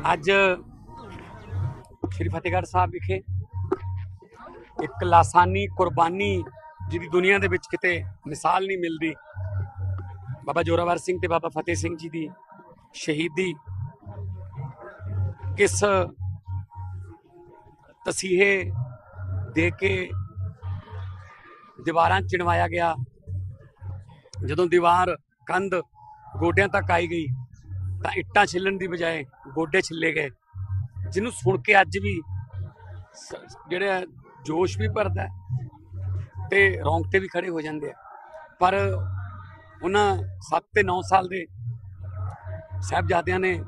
ਅੱਜ ਸ਼੍ਰੀ ਫਤਿਹਗੜ੍ਹ ਸਾਹਿਬ ਵਿਖੇ ਇੱਕ ਲਾਸਾਨੀ ਕੁਰਬਾਨੀ ਜਿਹਦੀ ਦੁਨੀਆ ਦੇ ਵਿੱਚ ਕਿਤੇ ਮਿਸਾਲ ਨਹੀਂ ਮਿਲਦੀ, ਬਾਬਾ ਜ਼ੋਰਾਵਰ ਸਿੰਘ ਤੇ ਬਾਬਾ ਫਤਿਹ ਸਿੰਘ ਜੀ ਦੀ ਸ਼ਹੀਦੀ ਕਿਸ ਤਸੀਹੇ ਦੇ ਕੇ ਦੀਵਾਰਾਂ ਚਿਣਵਾਇਆ ਗਿਆ। ਜਦੋਂ ਦੀਵਾਰ ਕੰਧ ਗੋਡਿਆਂ ਤੱਕ ਆਈ ਗਈ ਤਾਂ ਇੱਟਾਂ ਛਿੱਲਣ ਦੀ ਬਜਾਏ ਗੋਡੇ ਛਿੱਲੇ ਗਏ, ਜਿਹਨੂੰ ਸੁਣ ਕੇ ਅੱਜ ਵੀ ਜਿਹੜਾ ਜੋਸ਼ ਵੀ ਭਰਦਾ ਤੇ ਰੌਂਗਟੇ ਵੀ ਖੜੇ ਹੋ ਜਾਂਦੇ ਆ। ਪਰ ਉਹਨਾਂ 7 ਤੇ 9 ਸਾਲ ਦੇ ਸਾਹਿਬਜ਼ਾਦਿਆਂ ਨੇ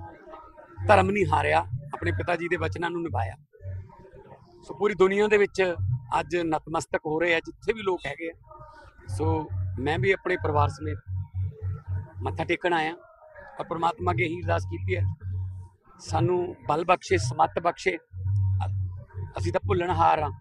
ਧਰਮ ਨਹੀਂ ਹਾਰਿਆ, ਆਪਣੇ ਪਿਤਾ ਜੀ ਦੇ ਵਚਨਾਂ ਨੂੰ ਨਿਭਾਇਆ। ਸੋ ਪੂਰੀ ਦੁਨੀਆ ਦੇ ਵਿੱਚ ਅੱਜ ਨਤਮਸਤਕ ਹੋ ਰਹੇ ਆ ਜਿੱਥੇ ਵੀ ਲੋਕ ਹੈਗੇ ਆ। ਸੋ ਮੈਂ ਵੀ ਆਪਣੇ ਪਰਿਵਾਰ ਸਮੇਤ ਮੱਥਾ ਟੇਕਣ ਆਇਆ ਔਰ ਪ੍ਰਮਾਤਮਾ ਅੱਗੇ ਇਹੀ ਅਰਦਾਸ ਕੀਤੀ ਹੈ, ਸਾਨੂੰ ਬਲ ਬਖਸ਼ੇ, ਸਮੱਤ ਬਖਸ਼ੇ। ਅਸੀਂ ਤਾਂ ਭੁੱਲਣਹਾਰ ਹਾਂ।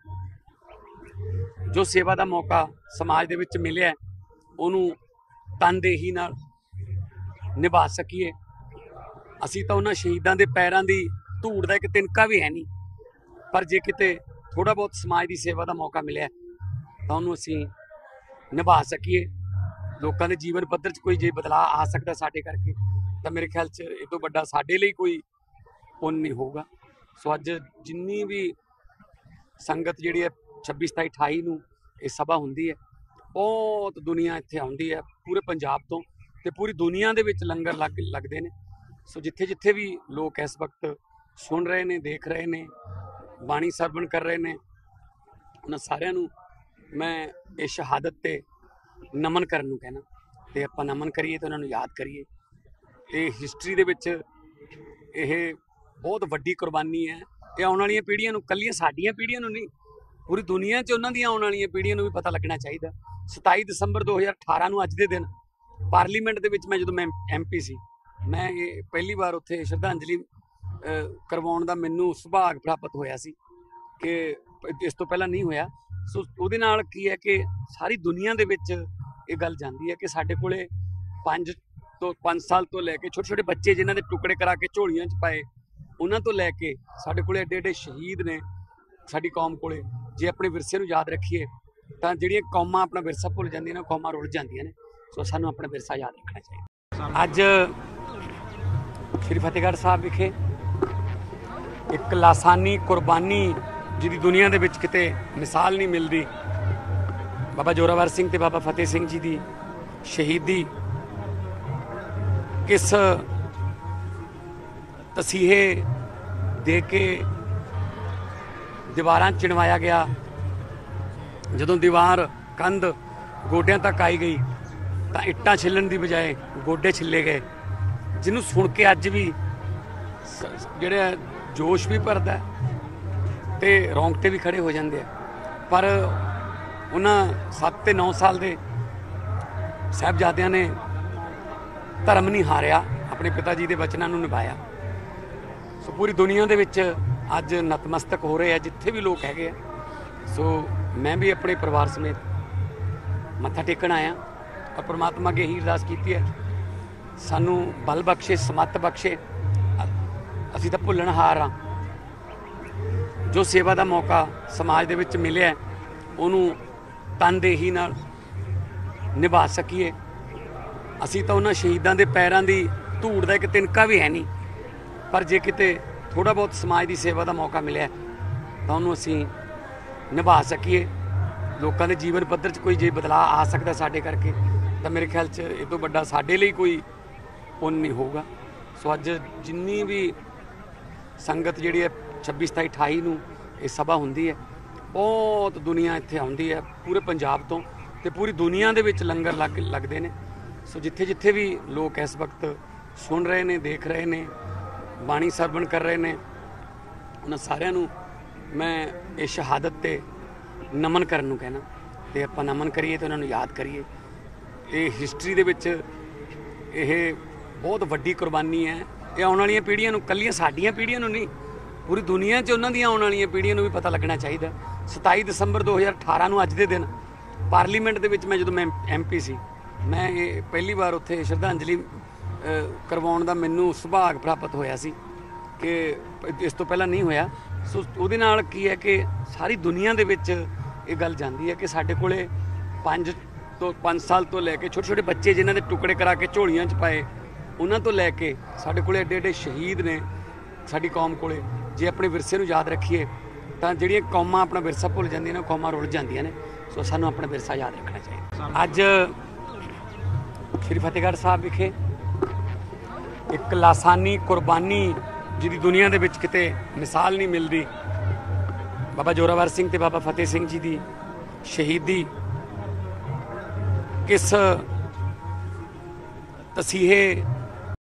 ਜੋ ਸੇਵਾ ਦਾ ਮੌਕਾ ਸਮਾਜ ਦੇ ਵਿੱਚ ਮਿਲਿਆ ਉਹਨੂੰ ਤਨਦੇਹੀ ਨਾਲ ਨਿਭਾ ਸਕੀਏ। ਅਸੀਂ ਤਾਂ ਉਹਨਾਂ ਸ਼ਹੀਦਾਂ ਦੇ ਪੈਰਾਂ ਦੀ ਧੂੜ ਦਾ ਇੱਕ ਤਿਨਕਾ ਵੀ ਹੈ ਨਹੀਂ, ਪਰ ਜੇ ਕਿਤੇ ਥੋੜ੍ਹਾ ਬਹੁਤ ਸਮਾਜ ਦੀ ਸੇਵਾ ਦਾ ਮੌਕਾ ਮਿਲਿਆ ਤਾਂ ਉਹਨੂੰ ਅਸੀਂ ਨਿਭਾ ਸਕੀਏ। ਲੋਕਾਂ ਦੇ ਜੀਵਨ ਪੱਧਰ 'ਚ ਕੋਈ ਜੇ ਬਦਲਾਅ ਆ ਸਕਦਾ ਸਾਡੇ ਕਰਕੇ, ਤਾਂ ਮੇਰੇ ਖਿਆਲ 'ਚ ਇਹ ਤੋਂ ਵੱਡਾ ਸਾਡੇ ਲਈ ਕੋਈ ਪੁੰਨ ਨਹੀਂ ਹੋਊਗਾ। ਸੋ ਅੱਜ ਜਿੰਨੀ ਵੀ ਸੰਗਤ ਜਿਹੜੀ ਹੈ 26, 27, 28 ਨੂੰ ਇਹ ਸਭਾ ਹੁੰਦੀ ਹੈ, ਬਹੁਤ ਦੁਨੀਆ ਇੱਥੇ ਆਉਂਦੀ ਹੈ ਪੂਰੇ ਪੰਜਾਬ ਤੋਂ, ਤੇ ਪੂਰੀ ਦੁਨੀਆ ਦੇ ਵਿੱਚ ਲੰਗਰ ਲੱਗਦੇ ਨੇ। ਸੋ ਜਿੱਥੇ ਜਿੱਥੇ ਵੀ ਲੋਕ ਇਸ ਵਕਤ ਸੁਣ ਰਹੇ ਨੇ, ਦੇਖ ਰਹੇ ਨੇ, ਬਾਣੀ ਸਰਵਣ ਕਰ ਰਹੇ ਨੇ, ਉਹਨਾਂ ਸਾਰਿਆਂ ਨੂੰ ਮੈਂ ਇਹ ਸ਼ਹਾਦਤ ਤੇ ਨਮਨ ਕਰਨ ਨੂੰ ਕਹਿਣਾ, ਤੇ ਆਪਾਂ ਨਮਨ ਕਰੀਏ ਤੇ ਉਹਨਾਂ ਨੂੰ ਯਾਦ ਕਰੀਏ। ਇਹ ਹਿਸਟਰੀ ਦੇ ਵਿੱਚ ਇਹ ਬਹੁਤ ਵੱਡੀ ਕੁਰਬਾਨੀ ਹੈ। ਇਹ ਆਉਣ ਵਾਲੀਆਂ ਪੀੜ੍ਹੀਆਂ ਨੂੰ, ਕੱਲੀਆਂ ਸਾਡੀਆਂ ਪੀੜ੍ਹੀਆਂ ਨੂੰ ਨਹੀਂ, ਪੂਰੀ ਦੁਨੀਆ 'ਚ ਉਹਨਾਂ ਦੀਆਂ ਆਉਣ ਵਾਲੀਆਂ ਪੀੜ੍ਹੀਆਂ ਨੂੰ ਵੀ ਪਤਾ ਲੱਗਣਾ ਚਾਹੀਦਾ। 27 ਦਸੰਬਰ 2018 ਨੂੰ ਅੱਜ ਦੇ ਦਿਨ ਪਾਰਲੀਮੈਂਟ ਦੇ ਵਿੱਚ ਜਦੋਂ ਮੈਂ MP ਸੀ, ਮੈਂ ਇਹ ਪਹਿਲੀ ਵਾਰ ਉੱਥੇ ਸ਼ਰਧਾਂਜਲੀ ਕਰਵਾਉਣ ਦਾ ਮੈਨੂੰ ਸੁਭਾਗ ਪ੍ਰਾਪਤ ਹੋਇਆ ਸੀ ਕਿ ਇਸ ਤੋਂ ਪਹਿਲਾਂ ਨਹੀਂ ਹੋਇਆ। ਸੋ ਉਹਦੇ ਨਾਲ ਕੀ ਹੈ ਕਿ ਸਾਰੀ ਦੁਨੀਆ ਦੇ ਵਿੱਚ ਇਹ ਗੱਲ ਜਾਂਦੀ ਹੈ ਕਿ ਸਾਡੇ ਕੋਲੇ 5 ਸਾਲ ਤੋਂ ਲੈ ਕੇ ਛੋਟੇ ਛੋਟੇ ਬੱਚੇ ਜਿਨ੍ਹਾਂ ਦੇ ਟੁਕੜੇ ਕਰਾ ਕੇ ਝੋਲੀਆਂ 'ਚ ਪਾਏ, ਉਹਨਾਂ ਤੋਂ ਲੈ ਕੇ ਸਾਡੇ ਕੋਲੇ ਏਡੇ ਏਡੇ ਸ਼ਹੀਦ ਨੇ ਸਾਡੀ ਕੌਮ ਕੋਲੇ। ਜੇ ਆਪਣੇ ਵਿਰਸੇ ਨੂੰ ਯਾਦ ਰੱਖੀਏ ਤਾਂ ਜਿਹੜੀਆਂ ਕੌਮਾਂ ਆਪਣਾ ਵਿਰਸਾ ਭੁੱਲ ਜਾਂਦੀਆਂ ਨੇ, ਕੌਮਾਂ ਰੁੱਲ ਜਾਂਦੀਆਂ ਨੇ। ਸੋ ਸਾਨੂੰ ਆਪਣਾ ਵਿਰਸਾ ਯਾਦ ਰੱਖਣਾ ਚਾਹੀਦਾ। ਅੱਜ ਸ਼੍ਰੀ ਫਤਿਹਗੜ੍ਹ ਸਾਹਿਬ ਵਿਖੇ ਇੱਕ ਲਾਸਾਨੀ ਕੁਰਬਾਨੀ ਜਿਹਦੀ ਦੁਨੀਆ ਦੇ ਵਿੱਚ ਕਿਤੇ ਮਿਸਾਲ ਨਹੀਂ ਮਿਲਦੀ, ਬਾਬਾ ਜ਼ੋਰਾਵਰ ਸਿੰਘ ਤੇ ਬਾਬਾ ਫਤਿਹ ਸਿੰਘ ਜੀ ਦੀ ਸ਼ਹੀਦੀ ਕਿਸ ਤਸੀਹੇ ਦੇ ਕੇ ਦੀਵਾਰਾਂ ਚਿਣਵਾਇਆ ਗਿਆ। ਜਦੋਂ ਦੀਵਾਰ ਕੰਧ ਗੋਡਿਆਂ ਤੱਕ ਆਈ ਗਈ ਤਾਂ ਇੱਟਾਂ ਛਿੱਲਣ ਦੀ ਬਜਾਏ ਗੋਡੇ ਛਿੱਲੇ ਗਏ, ਜਿਹਨੂੰ ਸੁਣ ਕੇ ਅੱਜ ਵੀ ਜਿਹੜਾ ਜੋਸ਼ ਵੀ ਭਰਦਾ ਤੇ ਰੌਂਗਟੇ ਵੀ ਖੜੇ ਹੋ ਜਾਂਦੇ ਆ। ਪਰ ਉਹਨਾਂ 7 ਤੇ 9 ਸਾਲ ਦੇ ਸਾਹਿਬਜ਼ਾਦਿਆਂ ਨੇ ਧਰਮ ਨਹੀਂ ਹਾਰਿਆ, ਆਪਣੇ ਪਿਤਾ ਜੀ ਦੇ ਵਚਨਾਂ ਨੂੰ ਨਿਭਾਇਆ। ਸੋ ਪੂਰੀ ਦੁਨੀਆ ਦੇ ਵਿੱਚ ਅੱਜ ਨਤਮਸਤਕ ਹੋ ਰਹੇ ਆ ਜਿੱਥੇ ਵੀ ਲੋਕ ਹੈਗੇ ਆ। ਸੋ ਮੈਂ ਵੀ ਆਪਣੇ ਪਰਿਵਾਰ ਸਮੇਤ ਮੱਥਾ ਟੇਕਣ ਆਇਆ ਔਰ ਪ੍ਰਮਾਤਮਾ ਅੱਗੇ ਇਹੀ ਅਰਦਾਸ ਕੀਤੀ ਹੈ, ਸਾਨੂੰ ਬਲ ਬਖਸ਼ੇ, ਸਮੱਤ ਬਖਸ਼ੇ। ਅਸੀਂ ਤਾਂ ਭੁੱਲਣਹਾਰ ਹਾਂ। ਜੋ ਸੇਵਾ ਦਾ ਮੌਕਾ ਸਮਾਜ ਦੇ ਵਿੱਚ ਮਿਲਿਆ ਉਹਨੂੰ ਤਨਦੇਹੀ ਨਾਲ ਨਿਭਾ ਸਕੀਏ। ਅਸੀਂ ਤਾਂ ਉਹਨਾਂ ਸ਼ਹੀਦਾਂ ਦੇ ਪੈਰਾਂ ਦੀ ਧੂੜ ਦਾ ਇੱਕ ਤਿਨਕਾ ਵੀ ਹੈ ਨਹੀਂ, ਪਰ ਜੇ ਕਿਤੇ ਥੋੜ੍ਹਾ ਬਹੁਤ ਸਮਾਜ ਦੀ ਸੇਵਾ ਦਾ ਮੌਕਾ ਮਿਲਿਆ ਤਾਂ ਉਹਨੂੰ ਅਸੀਂ ਨਿਭਾ ਸਕੀਏ। ਲੋਕਾਂ ਦੇ ਜੀਵਨ ਪੱਧਰ 'ਚ ਕੋਈ ਜੇ ਬਦਲਾਅ ਆ ਸਕਦਾ ਸਾਡੇ ਕਰਕੇ, ਤਾਂ ਮੇਰੇ ਖਿਆਲ 'ਚ ਇਹ ਤੋਂ ਵੱਡਾ ਸਾਡੇ ਲਈ ਕੋਈ ਪੁੰਨ ਨਹੀਂ ਹੋਊਗਾ। ਸੋ ਅੱਜ ਜਿੰਨੀ ਵੀ ਸੰਗਤ ਜਿਹੜੀ ਹੈ 26, 27, 28 ਨੂੰ ਇਹ ਸਭਾ ਹੁੰਦੀ ਹੈ, ਬਹੁਤ ਦੁਨੀਆ ਇੱਥੇ ਆਉਂਦੀ ਹੈ ਪੂਰੇ ਪੰਜਾਬ ਤੋਂ, ਤੇ ਪੂਰੀ ਦੁਨੀਆ ਦੇ ਵਿੱਚ ਲੰਗਰ ਲੱਗਦੇ ਨੇ। ਸੋ ਜਿੱਥੇ ਜਿੱਥੇ ਵੀ ਲੋਕ ਇਸ ਵਕਤ ਸੁਣ ਰਹੇ ਨੇ, ਦੇਖ ਰਹੇ ਨੇ, ਬਾਣੀ ਸਰਵਣ ਕਰ ਰਹੇ ਨੇ, ਉਹਨਾਂ ਸਾਰਿਆਂ ਨੂੰ ਮੈਂ ਇਹ ਸ਼ਹਾਦਤ ਤੇ ਨਮਨ ਕਰਨ ਨੂੰ ਕਹਿਣਾ, ਤੇ ਆਪਾਂ ਨਮਨ ਕਰੀਏ ਤੇ ਉਹਨਾਂ ਨੂੰ ਯਾਦ ਕਰੀਏ। ਇਹ ਹਿਸਟਰੀ ਦੇ ਵਿੱਚ ਇਹ ਬਹੁਤ ਵੱਡੀ ਕੁਰਬਾਨੀ ਹੈ। ਇਹ ਆਉਣ ਵਾਲੀਆਂ ਪੀੜ੍ਹੀਆਂ ਨੂੰ, ਕੱਲੀਆਂ ਸਾਡੀਆਂ ਪੀੜ੍ਹੀਆਂ ਨੂੰ ਨਹੀਂ, ਪੂਰੀ ਦੁਨੀਆ 'ਚ ਉਹਨਾਂ ਦੀਆਂ ਆਉਣ ਵਾਲੀਆਂ ਪੀੜ੍ਹੀਆਂ ਨੂੰ ਵੀ ਪਤਾ ਲੱਗਣਾ ਚਾਹੀਦਾ। 27 ਦਸੰਬਰ 2018 ਨੂੰ ਅੱਜ ਦੇ ਦਿਨ ਪਾਰਲੀਮੈਂਟ ਦੇ ਵਿੱਚ ਜਦੋਂ ਮੈਂ MP ਸੀ, ਮੈਂ ਇਹ ਪਹਿਲੀ ਵਾਰ ਉੱਥੇ ਸ਼ਰਧਾਂਜਲੀ ਕਰਵਾਉਣ ਦਾ ਮੈਨੂੰ ਸੁਭਾਗ ਪ੍ਰਾਪਤ ਹੋਇਆ ਸੀ ਕਿ ਇਸ ਤੋਂ ਪਹਿਲਾਂ ਨਹੀਂ ਹੋਇਆ। ਸੋ ਉਹਦੇ ਨਾਲ ਕੀ ਹੈ ਕਿ ਸਾਰੀ ਦੁਨੀਆ ਦੇ ਵਿੱਚ ਇਹ ਗੱਲ ਜਾਂਦੀ ਹੈ ਕਿ ਸਾਡੇ ਕੋਲੇ 5 ਸਾਲ ਤੋਂ ਲੈ ਕੇ ਛੋਟੇ ਛੋਟੇ ਬੱਚੇ ਜਿਨ੍ਹਾਂ ਦੇ ਟੁਕੜੇ ਕਰਾ ਕੇ ਝੋਲੀਆਂ 'ਚ ਪਾਏ, ਉਹਨਾਂ ਤੋਂ ਲੈ ਕੇ ਸਾਡੇ ਕੋਲੇ ਐਡੇ ਐਡੇ ਸ਼ਹੀਦ ਨੇ ਸਾਡੀ ਕੌਮ ਕੋਲੇ। ਜੇ ਆਪਣੇ ਵਿਰਸੇ ਨੂੰ ਯਾਦ ਰੱਖੀਏ ਤਾਂ ਜਿਹੜੀਆਂ ਕੌਮਾਂ ਆਪਣਾ ਵਿਰਸਾ ਭੁੱਲ ਜਾਂਦੀਆਂ ਨੇ, ਕੌਮਾਂ ਰੁੱਲ ਜਾਂਦੀਆਂ ਨੇ। ਸੋ ਸਾਨੂੰ ਆਪਣਾ ਵਿਰਸਾ ਯਾਦ ਰੱਖਣਾ ਚਾਹੀਦਾ। ਅੱਜ ਸ਼੍ਰੀ ਫਤਿਹਗੜ੍ਹ ਸਾਹਿਬ ਵਿਖੇ ਇੱਕ ਲਾਸਾਨੀ ਕੁਰਬਾਨੀ ਜਿਹਦੀ ਦੁਨੀਆ ਦੇ ਵਿੱਚ ਕਿਤੇ ਮਿਸਾਲ ਨਹੀਂ ਮਿਲਦੀ, ਬਾਬਾ ਜ਼ੋਰਾਵਰ ਸਿੰਘ ਤੇ ਬਾਬਾ ਫਤਿਹ ਸਿੰਘ ਜੀ ਦੀ ਸ਼ਹੀਦੀ ਕਿਸ ਤਸੀਹੇ